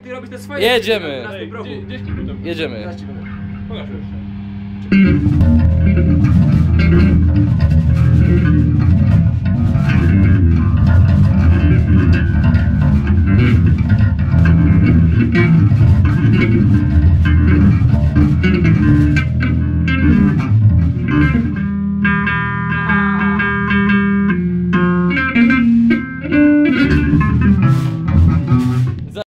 Ty robisz te swoje... Jedziemy! Ej, Jedziemy! Pokaż jeszcze.